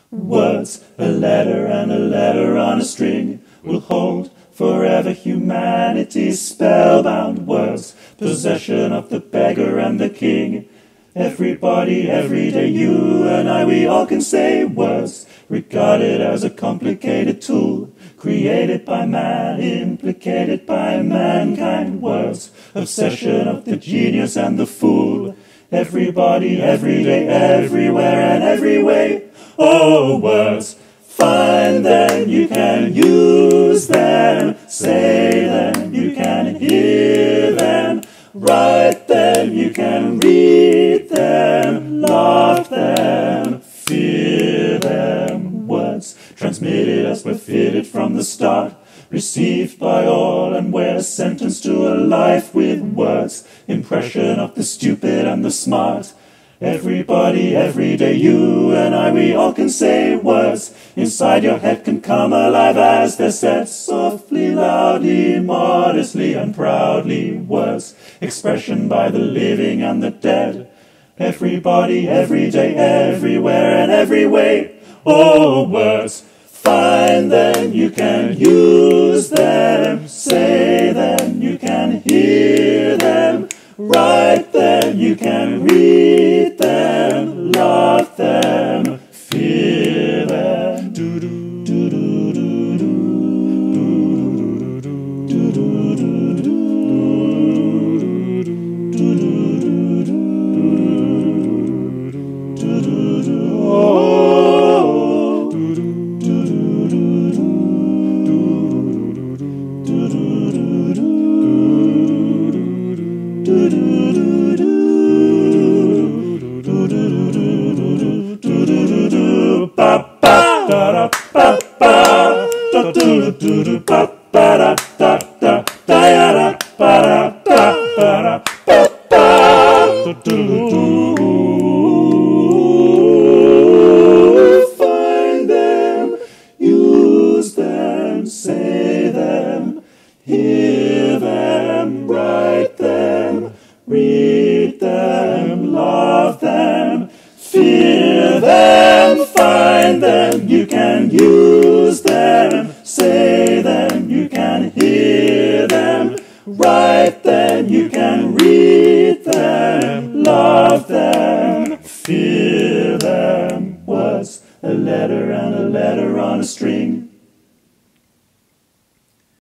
Words, a letter and a letter on a string, will hold forever humanity's spellbound words, possession of the beggar and the king. Everybody, every day, you and I, we all can say words, regarded as a complicated tool, created by man, implicated by mankind. Words, obsession of the genius and the fool. Everybody, every day, everywhere and every way. Oh, words, find them, you can use them, say them, you can hear them, write them, you can read them, love them, fear them. Words, transmitted as were fitted from the start, received by all and we're sentenced to a life with words, impression of the stupid and the smart. Everybody, every day, you and I, we all can say words. Inside your head can come alive as they're said, softly, loudly, modestly and proudly. Words, expression by the living and the dead. Everybody, every day, everywhere and every way. Oh, words, find them, you can use them, say them, you can hear them, write them, you can read them, love them, fear them. Find them, use them, say them, hear them, write them, read them, love them, fear them. Find them, you can use them, say them, you can hear them, write them, you can read them, love them, fear them. Words, a letter and a letter on a string,